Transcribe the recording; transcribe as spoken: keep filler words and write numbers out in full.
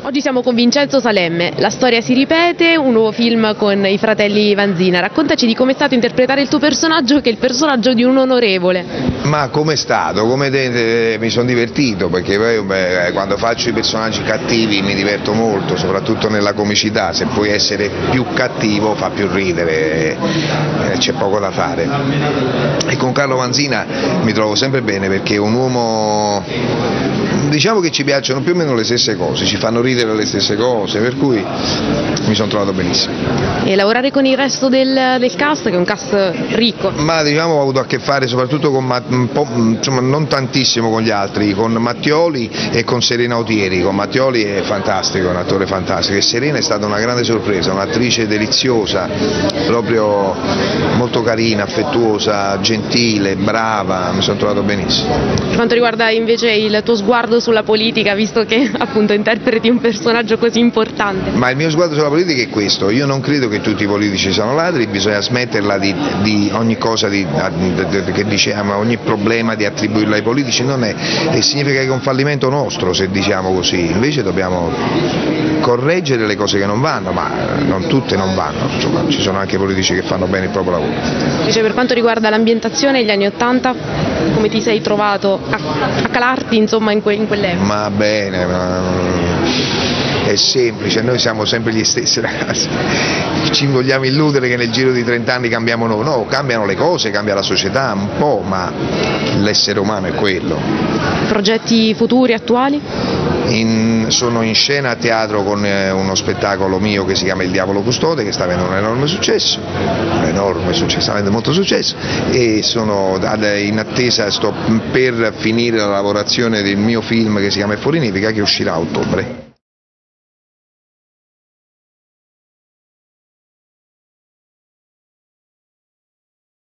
Oggi siamo con Vincenzo Salemme, la storia si ripete, un nuovo film con i fratelli Vanzina. Raccontaci di come è stato interpretare il tuo personaggio, che è il personaggio di un onorevole. Ma come è stato? Come te, eh, mi sono divertito, perché poi beh, quando faccio i personaggi cattivi mi diverto molto, soprattutto nella comicità. Se puoi essere più cattivo fa più ridere, eh, c'è poco da fare. E con Carlo Vanzina mi trovo sempre bene, perché è un uomo, diciamo che ci piacciono più o meno le stesse cose, ci fanno ridere le stesse cose, per cui mi sono trovato benissimo. E lavorare con il resto del, del cast, che è un cast ricco? Ma diciamo ho avuto a che fare soprattutto con un po', insomma non tantissimo con gli altri, con Mattioli e con Serena Autieri. Con Mattioli è fantastico, è un attore fantastico, e Serena è stata una grande sorpresa, un'attrice deliziosa, proprio molto carina, affettuosa, gentile, brava, mi sono trovato benissimo. Per quanto riguarda invece il tuo sguardo sulla politica, visto che appunto interpreti un personaggio così importante? Ma il mio sguardo sulla politica è questo: io non credo che tutti i politici siano ladri, bisogna smetterla di, di ogni cosa di, di, di, che diciamo, ogni problema di attribuirlo ai politici, non è, e significa che è un fallimento nostro se diciamo così. Invece dobbiamo correggere le cose che non vanno, ma non tutte non vanno, insomma, ci sono anche politici che fanno bene il proprio lavoro. Invece per quanto riguarda l'ambientazione, gli anni Ottanta, come ti sei trovato a, a calarti insomma in, que, in quell'epoca? Ma bene, ma è semplice, noi siamo sempre gli stessi ragazzi, ci vogliamo illudere che nel giro di trent'anni cambiamo noi, no, cambiano le cose, cambia la società un po', ma l'essere umano è quello. Progetti futuri, attuali? In, sono in scena a teatro con eh, uno spettacolo mio che si chiama Il Diavolo Custode, che sta avendo un enorme successo, un enorme successo, sta avendo molto successo, e sono in attesa, sto per finire la lavorazione del mio film che si chiama Fuori Nevica, che uscirà a ottobre.